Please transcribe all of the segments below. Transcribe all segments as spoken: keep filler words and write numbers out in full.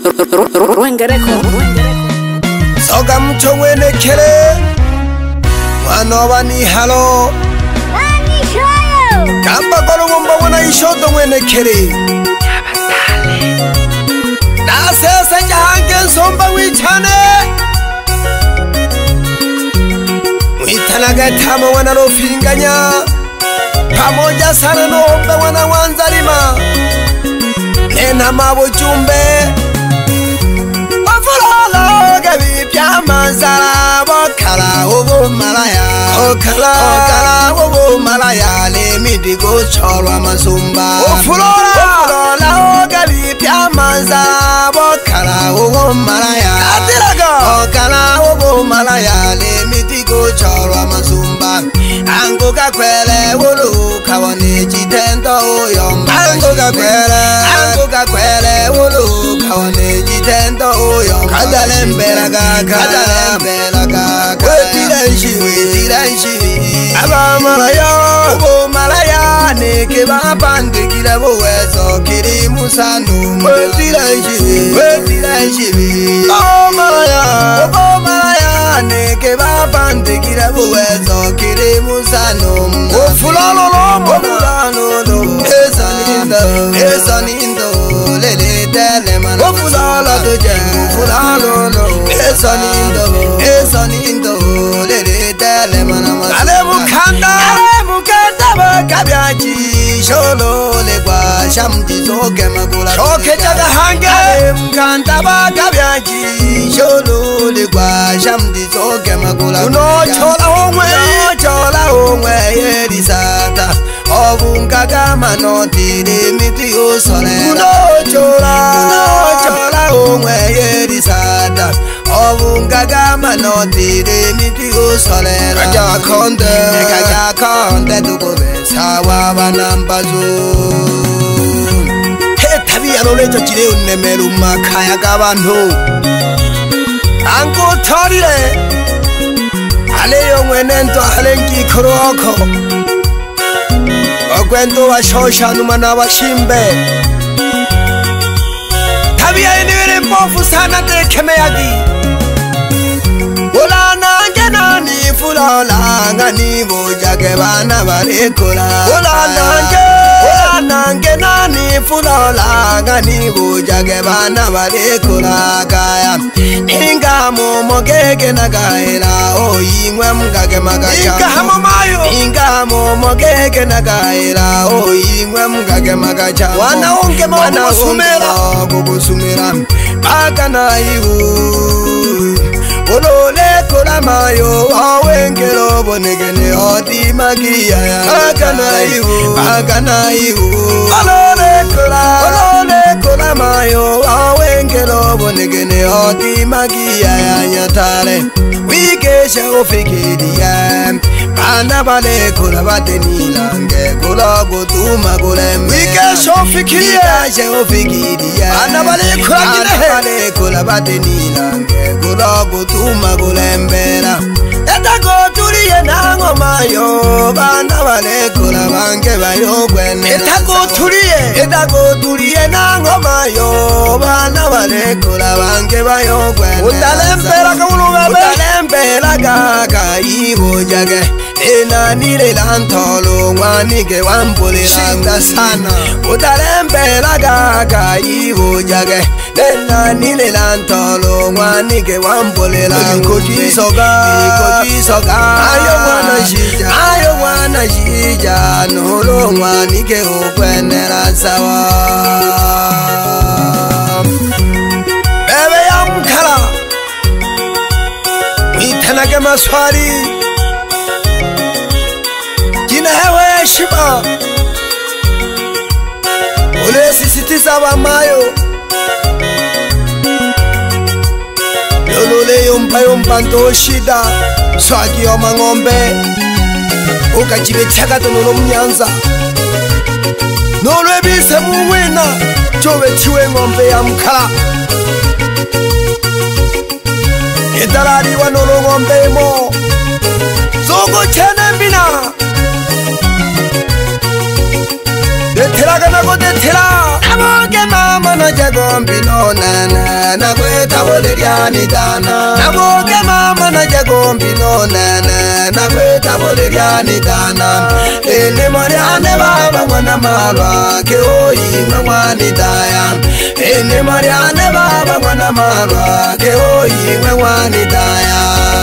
Soga mchongwene kele Wanoba ni halo Kamba kolo mwamba wana ishoto mwene kele Nasesa jahange somba wichane Mwitanaga tama wana rofinganya Pamoja sana nombe wana wanzalima Nena mabo jumbe Wafulala gabi pya manzara Wakala ubu malaya Wakala Wakala ubu malaya Le midigo cholwa mazumba Wafulala gabi pya manzara Wakala ubu malaya Atiraga Wakala ubu malaya Le midigo cholwa mazumba Ango kakwele wulu Kawane jitendo uyomba Ango kakwele Ango kakwele wulu Kawane jitendo uyomba Kadalembera kaka Kadalembera kaka Wetiranshi Wetiranshi Aba malaya Ubu malaya Neke bapande kila buwezo Kiri musanu Wetiranshi Wetiranshi Ubu malaya Ubu malaya Neke bapande kila buwezo Kiri musanu Ufulalo lomo Ufulalo lomo Esa nindo Esa nindo Lele tele mana Ufulalo doje Ufulalo lomo Esa nindo Esa nindo Lele tele mana Ale mukanda Ale mukanda Bakabyaji Sholo legwa Shamdi zoke magula Shoke jaga hange Ale mukanda Bakabyaji Sholo legwa Shamdi zoke magula Uno chola hongwe Uno chola hongwe Yerisata Obunga gama no tiri miti usole Uno chola Uno chola hongwe Yerisata Obunga gama no tiri miti usole Kaja konde Kaja konde Tukube Sawa banambazu He tabi yanolejo jire unemeru makaya gabantu Ango torire Aleyo mwenento halenki kuroko Ogwendo wa shosha numana wa shimbe Tabia iniwele mbofu sana dekeme yagi Ula nange nani fulola Ngani bujage bana barikola Ula nange Ula nange nani fulola Ngani bujage bana barikola Kaya Inga momo gege nagaela Oyingwe mgage magacha Inga hamo mayo Inga momo gege nagaela Oyingwe mgage magacha Wana unge mo kubusumira Kubusumira Baka na ihu Olole kola mayo Awengelo bonegene Odi magia ya Baka na ihu Baka na ihu Olole kola Olole kola mayo Awengelo bonegene Odi magia ya nyatale Wikesha ufikiria Bana bale kola bate nilange Kola gotuma golem Wikesha ufikiria Wikesha ufikiria Bana bale kola ginehe Bana bale kola bate nilange Kola gotuma golembera Eta goturiye nango mayo Bana bale kola bange bayo gwene Eta goturiye Eta goturiye nango mayo Bana bale kola bange bayo gwene Utalembera kaulubebe Utalembera kaka iho jage Ena nile lantolo Wanike wambule Shinda sana Utalembera kaka iho jage Ena nile lantolo Wanike wambule la Nikoji soga Nikoji soga Ayo wana shija Ayo wana shija Nolo wanike ukwenera sawa Bebe ya mkala Mwitanage maswari Jina hewa ya shiba Ule sisitiza wa mayo Lolole yompa yompa ndo shida Swagi yoma ngombe Ukajibe chagato nolo mnyanza Nolo ebise muwina Chowe chiwe ngombe ya mkala Edalari wa nolo ngombe mo Zogo chene mbina Detela gana go detela Amoge mama na jagombi no nana bolerianitana naboge mama na jagombi no nene nakweta bolerianitana ene mariane baba mwana marwa ke oyi mwanitaya ene mariane baba mwana marwa ke oyi mwanitaya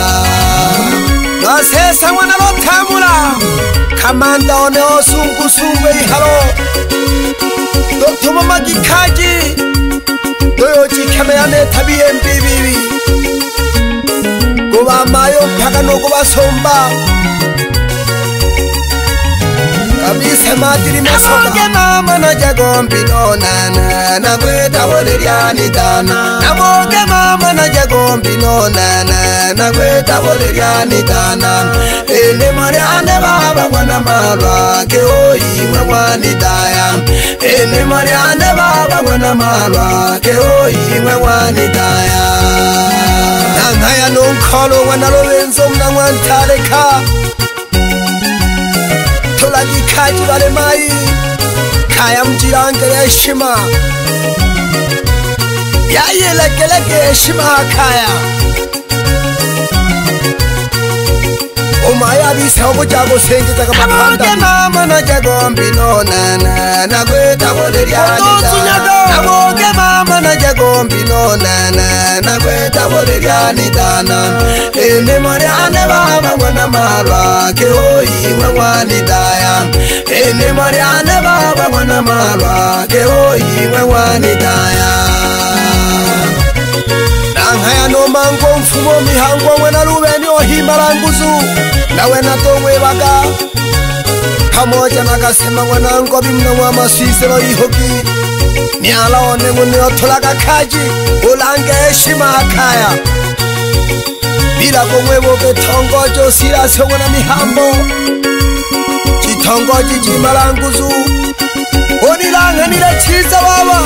nasesa mwana lotamula kamanda one osungu sungwe ihalo dotuma magikaji doyoji kameyane tabiye mbibibi kuba mayo mpaka no kuba somba kabisa madiri mesoba ke mama na jagombi no nana na kweta bolerianitana naboge mama na jagombi no nana na kweta bolerianitana ene mariane baba mwana marwa ke oyi mwanitaya ene mariane baba mwana marwa ke oyi mwanitaya nangaya nonkholo mwana lowenzo mna mwantaleka tolagi kaji vale mai kaya mjirange heshima yaye lekeleke heshima kaya umaya bisa obujago sengeza kamapanda mama na jagombi no nana na kweta bolerianitana naboge mama na jagombi no nana na kweta bolerianitana ene mariane baba mwana marwa ke oyi mwanitaya ene mariane baba mwana marwa ke oyi mwanitaya nangaya no mango mfumo mihango mwana lubeni ohimaranguzu nawe natongwe baga pamoja nakasema mwanangu bimna mwa maswisero ihoki niala one ngone otolaga kaji ulange heshima akaya bila komwebo betongojo sira songona mihambo chitongoji jimaranguzu onilanga nile chiza baba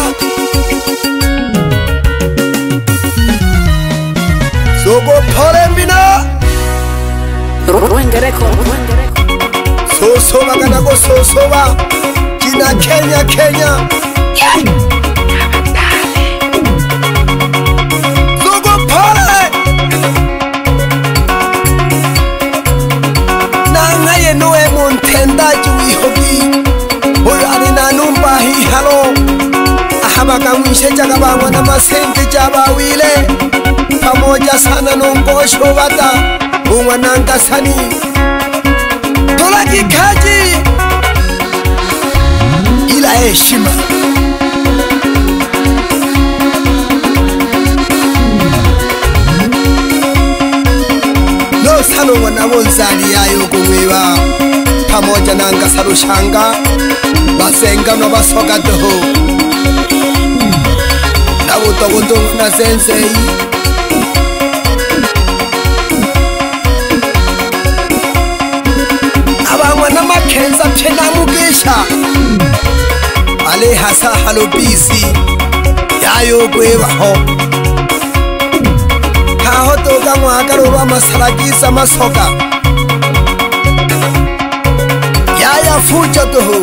sogo pole mbina Ruengereko, ruengereko. Sosoba ganako sosoba Kina Kenya, Kenya yeah. Sogo pole Nangaye noe montenda jui hoki Oyo alina numba hi halo Ahabaka mwishe jagabangwa na masente jaba wile Pamoja sana nongosho bata Umwananga sani Tolagi kaji ila heshima No salo wana wonzali yayo kumwiba Pamoja nanga sarushanga Basenga no basoga doho Nabuto kundungu na sensei Abangwana makenza pena mugisha Ale hasa halo bisi Yayo kwebaho Kaho toga mwakarurwa masalagisa masoka Yaya fuja toho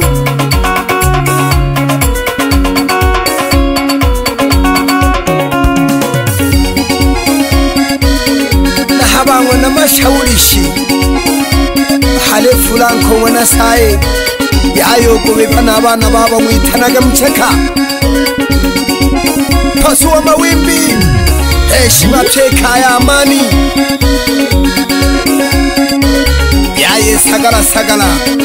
Nahabangwana mashaurishi Hale fulanko wana sae Yayo kubipa na abana baba mwitanaga mcheka Pasua mawimbi Heshima cheka ya amani Yaye sagala sagala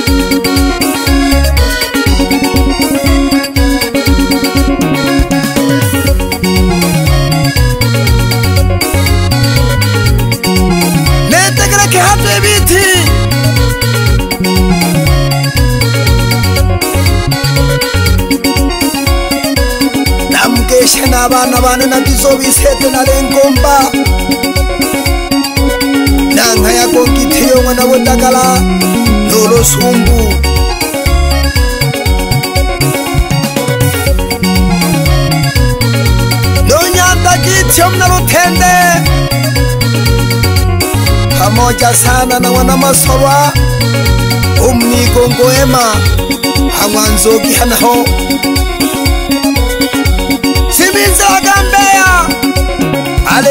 Netegele ke hatu ebiti Namgesha na abana bane na bizobisete na lengomba Nanga ya kongitiyo mwana wodagala Lolo sumbu Nonyanda kityo mna lutende Pamoja sana na wana masorwa Umnigongo ema Hamwanzogi hanaho Simiza wagambeya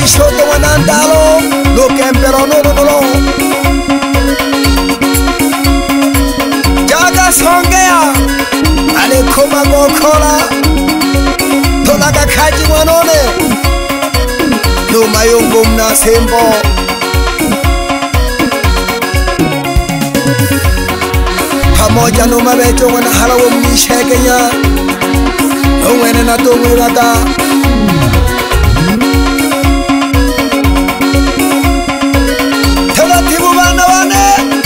ishoto wanandalo lo kempero no no no jaga songea ale koma gokola tolaga kaji mwanone no mayongo mna sembo pamoja no mabeto wana halawo mnishekenya owene na tongwe baga telatibu bana bane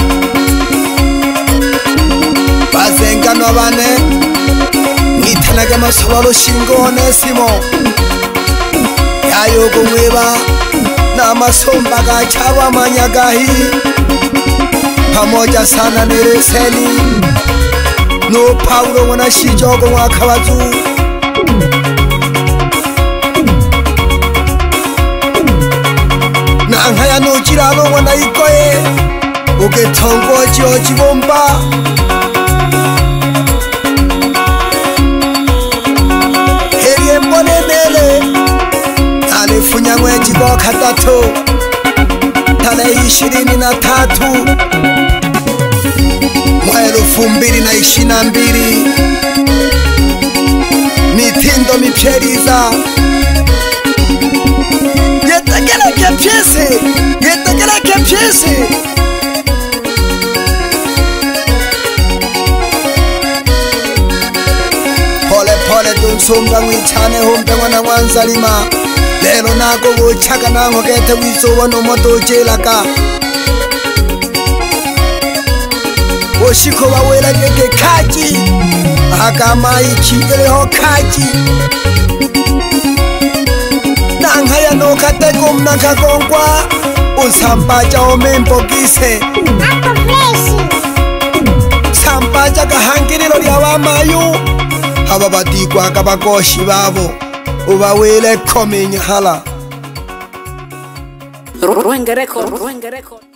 bazengano bane nitanaga masobalo shingone simo yayo gumweba na masomba gachaba manyagahi pamoja sana nereseni no Paulo wana shijogo wakawazu na angaya no jiralo wana ikoye ugetongo joji bomba heriye mbone nele alifunya mweji boka tatu tarehe ishirini na tatu mwa elfu mbili na ishirini na mbili mitindo mipyeriza yetagereke pyese yetagereke pyese pole pole dunsumba mwichane humpe mwana mwanzalima lelo nago buchaka nango gete wizuwa no moto jelaka oshiko bawela gege kaji akama ichigere ho kaji nangaya no katego mnaka gongwa usambaja omempo gise ako freshi sambaja gahangiriro lya bamayu aba badigwa kabakoshi babo ubawele komenya hala Ruenge record, Ruenge record.